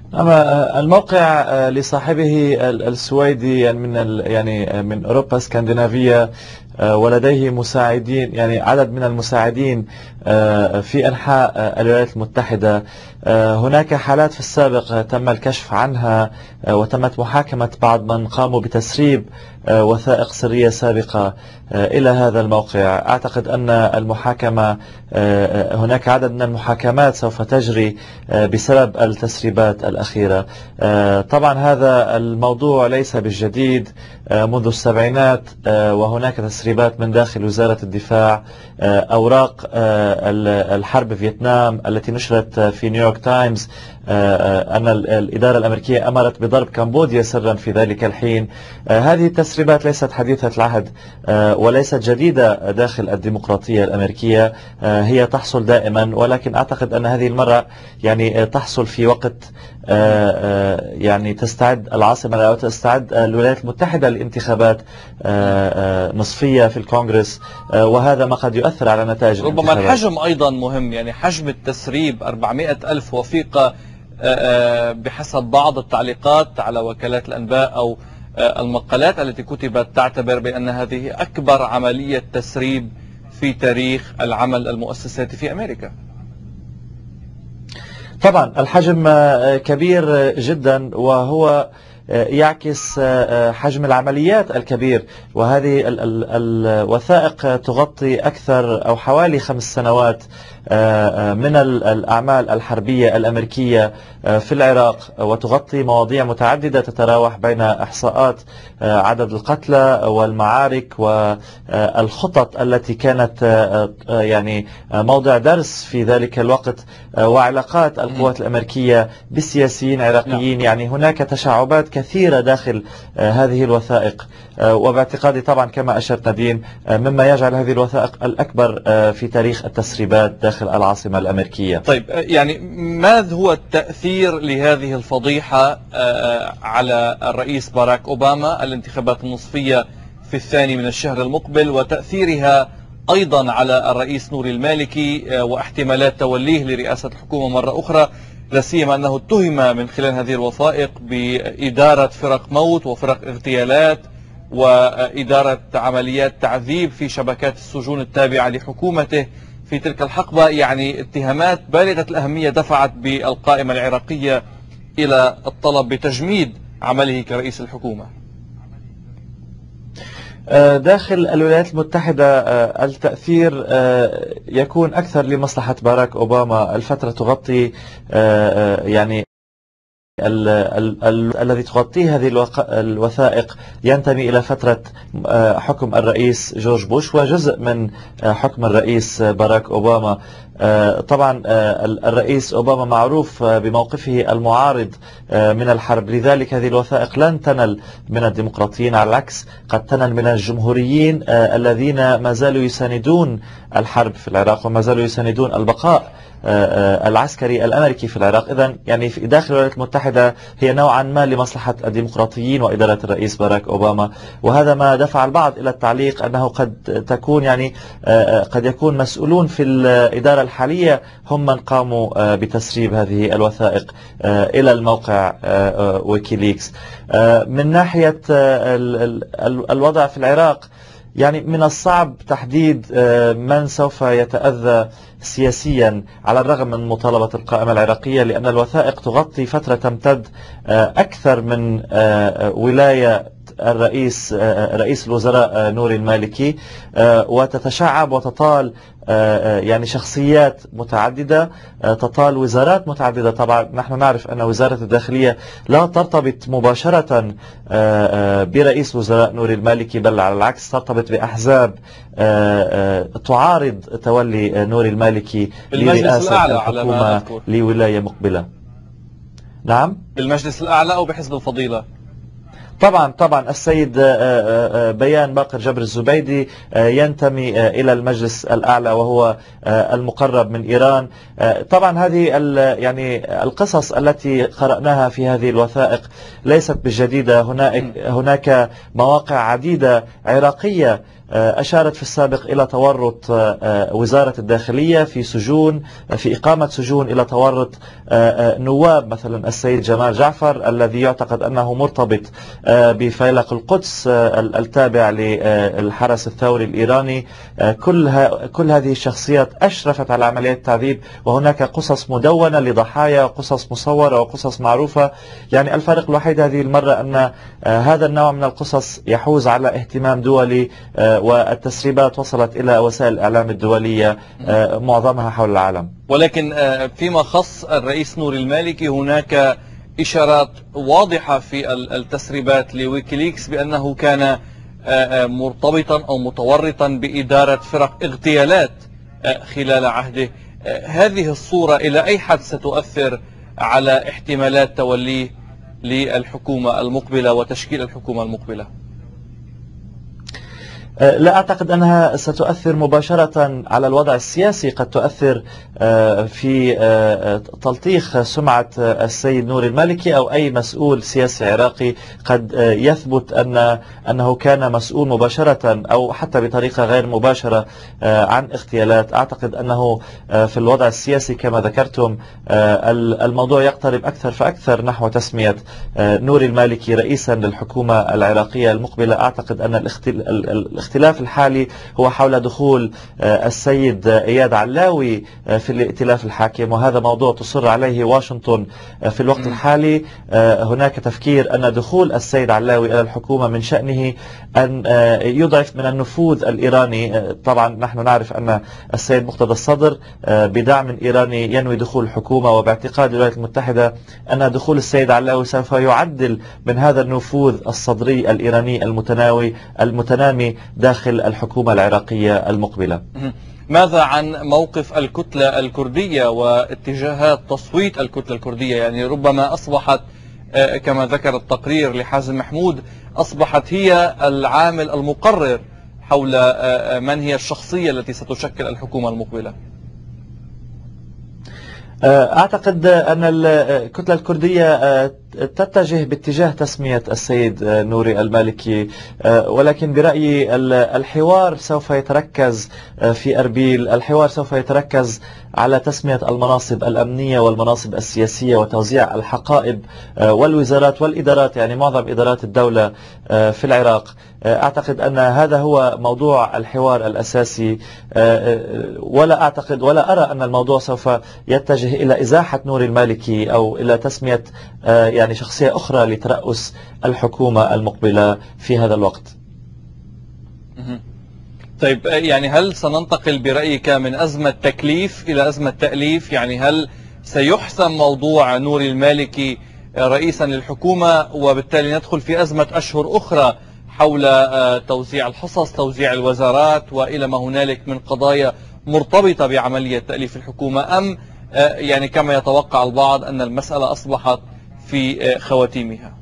أما الموقع لصاحبه السويدي، يعني من أوروبا اسكندنافية، ولديه مساعدين، يعني عدد من المساعدين في أنحاء الولايات المتحدة. هناك حالات في السابق تم الكشف عنها، وتمت محاكمة بعض من قاموا بتسريب وثائق سرية سابقة إلى هذا الموقع. أعتقد أن المحاكمة، هناك عدد من المحاكمات سوف تجري بسبب التسريبات الأخيرة. طبعا هذا الموضوع ليس بالجديد، منذ السبعينات وهناك تسريبات من داخل وزارة الدفاع. أوراق الحرب فيتنام التي نشرت في نيويورك تايمز أن الإدارة الأمريكية أمرت بضرب كمبوديا سرا في ذلك الحين. هذه التسريبات ليست حديثة العهد وليست جديدة داخل الديمقراطية الأمريكية، هي تحصل دائما، ولكن أعتقد أن هذه المرة يعني تحصل في وقت يعني تستعد العاصمة أو تستعد الولايات المتحدة لانتخابات نصفية في الكونغرس، وهذا ما قد يؤثر على نتائج ربما الانتخابات. الحجم أيضا مهم، يعني حجم التسريب 400 ألف وثيقة بحسب بعض التعليقات على وكالات الأنباء أو المقالات التي كتبت تعتبر بأن هذه أكبر عملية تسريب في تاريخ العمل المؤسساتي في أمريكا. طبعا الحجم كبير جدا، وهو يعكس حجم العمليات الكبير، وهذه الوثائق تغطي أكثر أو حوالي 5 سنوات من الأعمال الحربية الأمريكية في العراق، وتغطي مواضيع متعددة تتراوح بين إحصاءات عدد القتلى والمعارك والخطط التي كانت يعني موضع درس في ذلك الوقت، وعلاقات القوات الأمريكية بالسياسيين عراقيين. يعني هناك تشعبات كثيرة داخل هذه الوثائق، وباعتقادي طبعا كما أشرت نادين مما يجعل هذه الوثائق الأكبر في تاريخ التسريبات داخل العاصمة الأمريكية. طيب، يعني ماذا هو التأثير لهذه الفضيحة على الرئيس باراك أوباما؟ الانتخابات النصفية في الثاني من الشهر المقبل، وتأثيرها أيضا على الرئيس نوري المالكي واحتمالات توليه لرئاسة الحكومة مرة أخرى، لا سيما أنه اتهم من خلال هذه الوثائق بإدارة فرق موت وفرق اغتيالات وإدارة عمليات تعذيب في شبكات السجون التابعة لحكومته في تلك الحقبة. يعني اتهامات بالغة الأهمية دفعت بالقائمة العراقية إلى الطلب بتجميد عمله كرئيس الحكومة. داخل الولايات المتحدة التأثير يكون أكثر لمصلحة باراك أوباما. الفترة تغطي يعني الذي تغطيه هذه الوثائق ينتمي إلى فترة حكم الرئيس جورج بوش وجزء من حكم الرئيس باراك أوباما. طبعا الرئيس أوباما معروف بموقفه المعارض من الحرب، لذلك هذه الوثائق لن تنل من الديمقراطيين، على العكس قد تنل من الجمهوريين الذين ما زالوا يساندون الحرب في العراق وما زالوا يساندون البقاء العسكري الأمريكي في العراق. إذن يعني في داخل الولايات المتحدة هي نوعا ما لمصلحة الديمقراطيين وإدارة الرئيس باراك أوباما، وهذا ما دفع البعض إلى التعليق أنه قد تكون يعني قد يكون مسؤولون في الإدارة الحالية هم من قاموا بتسريب هذه الوثائق إلى الموقع ويكيليكس. من ناحية الوضع في العراق، يعني من الصعب تحديد من سوف يتأذى سياسيا على الرغم من مطالبة القائمة العراقية، لأن الوثائق تغطي فترة تمتد أكثر من ولاية رئيس الوزراء نوري المالكي، وتتشعب وتطال يعني شخصيات متعددة، تطال وزارات متعددة. طبعا نحن نعرف أن وزارة الداخلية لا ترتبط مباشرة برئيس الوزراء نوري المالكي، بل على العكس ترتبط بأحزاب تعارض تولي نوري المالكي لرئاسة الحكومة لولاية مقبلة. نعم، بالمجلس الأعلى أو بحزب الفضيلة. طبعا السيد بيان باقر جبر الزبيدي ينتمي إلى المجلس الأعلى وهو المقرب من إيران. طبعا هذه يعني القصص التي قرأناها في هذه الوثائق ليست بالجديدة. هناك مواقع عديدة عراقية أشارت في السابق إلى تورط وزارة الداخلية في سجون، في إقامة سجون، إلى تورط نواب مثلا السيد جمال جعفر الذي يعتقد أنه مرتبط بفيلق القدس التابع للحرس الثوري الإيراني. كل هذه الشخصيات أشرفت على عمليات التعذيب، وهناك قصص مدونة لضحايا وقصص مصورة وقصص معروفة. يعني الفارق الوحيد هذه المرة أن هذا النوع من القصص يحوز على اهتمام دولي، والتسريبات وصلت إلى وسائل الإعلام الدولية معظمها حول العالم. ولكن فيما خص الرئيس نوري المالكي هناك إشارات واضحة في التسريبات لويكيليكس بأنه كان مرتبطا أو متورطا بإدارة فرق اغتيالات خلال عهده. هذه الصورة إلى أي حد ستؤثر على احتمالات توليه للحكومة المقبلة وتشكيل الحكومة المقبلة؟ لا أعتقد أنها ستؤثر مباشرة على الوضع السياسي. قد تؤثر في تلطيخ سمعة السيد نوري المالكي أو أي مسؤول سياسي عراقي قد يثبت أنه كان مسؤول مباشرة أو حتى بطريقة غير مباشرة عن اغتيالات. أعتقد أنه في الوضع السياسي كما ذكرتم الموضوع يقترب أكثر فأكثر نحو تسمية نوري المالكي رئيسا للحكومة العراقية المقبلة. أعتقد أن الاختلاف الحالي هو حول دخول السيد إياد علاوي في الائتلاف الحاكم، وهذا موضوع تصر عليه واشنطن في الوقت الحالي. هناك تفكير أن دخول السيد علاوي إلى الحكومة من شأنه أن يضعف من النفوذ الإيراني. طبعا نحن نعرف أن السيد مقتدى الصدر بدعم إيراني ينوي دخول الحكومة، وباعتقاد الولايات المتحدة أن دخول السيد علاوي سوف يعدل من هذا النفوذ الصدري الإيراني المتنامي داخل الحكومة العراقية المقبلة. ماذا عن موقف الكتلة الكردية واتجاهات تصويت الكتلة الكردية؟ يعني ربما أصبحت كما ذكر التقرير لحازم محمود أصبحت هي العامل المقرر حول من هي الشخصية التي ستشكل الحكومة المقبلة. أعتقد أن الكتلة الكردية تتجه باتجاه تسمية السيد نوري المالكي، ولكن برأيي الحوار سوف يتركز في أربيل، الحوار سوف يتركز على تسمية المناصب الأمنية والمناصب السياسية وتوزيع الحقائب والوزارات والإدارات، يعني معظم إدارات الدولة في العراق. أعتقد أن هذا هو موضوع الحوار الأساسي، ولا أعتقد ولا أرى أن الموضوع سوف يتجه إلى إزاحة نوري المالكي أو إلى تسمية يعني شخصية أخرى لترأس الحكومة المقبلة في هذا الوقت. طيب، يعني هل سننتقل برأيك من أزمة تكليف إلى أزمة تأليف؟ يعني هل سيحسم موضوع نوري المالكي رئيسا للحكومة وبالتالي ندخل في أزمة أشهر أخرى حول توزيع الحصص، توزيع الوزارات وإلى ما هنالك من قضايا مرتبطة بعملية تأليف الحكومة، أم يعني كما يتوقع البعض أن المسألة أصبحت في خواتيمها؟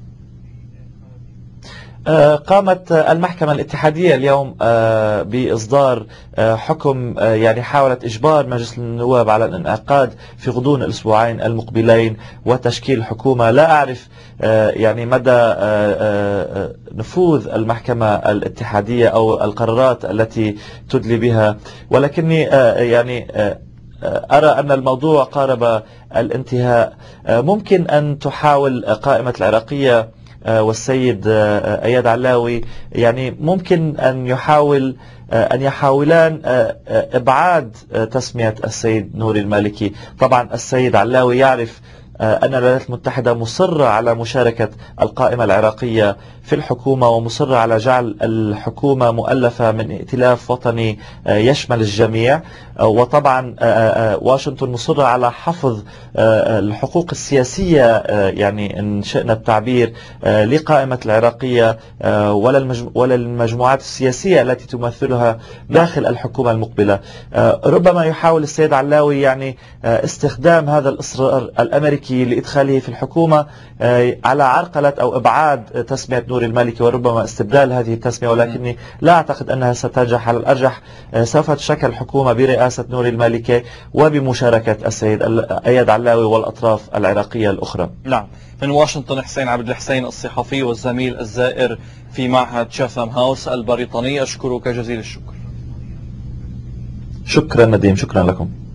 قامت المحكمة الاتحادية اليوم بإصدار حكم، يعني حاولت إجبار مجلس النواب على الانعقاد في غضون الأسبوعين المقبلين وتشكيل حكومة. لا أعرف يعني مدى نفوذ المحكمة الاتحادية أو القرارات التي تدلي بها، ولكني يعني أرى أن الموضوع قارب الانتهاء. ممكن أن تحاول قائمة العراقية والسيد إياد علاوي، يعني ممكن أن يحاولان إبعاد تسمية السيد نوري المالكي. طبعا السيد علاوي يعرف أن الولايات المتحدة مصرة على مشاركة القائمة العراقية في الحكومة، ومصرة على جعل الحكومة مؤلفة من ائتلاف وطني يشمل الجميع. وطبعا واشنطن مصرة على حفظ الحقوق السياسية، يعني إن شئنا التعبير، لقائمة العراقية ولا المجموعات السياسية التي تمثلها داخل الحكومة المقبلة. ربما يحاول السيد علاوي يعني استخدام هذا الإصرار الأمريكي المالكي لإدخاله في الحكومة على عرقلة أو إبعاد تسمية نوري المالكي وربما استبدال هذه التسمية، ولكني لا أعتقد أنها ستنجح. على الأرجح سوف تشكل حكومة برئاسة نوري المالكي وبمشاركة السيد أياد علاوي والأطراف العراقية الأخرى. نعم. من واشنطن حسين عبد الحسين الصحفي والزميل الزائر في معهد شاثام هاوس البريطاني، أشكرك جزيل الشكر. شكرا نديم، شكرا لكم.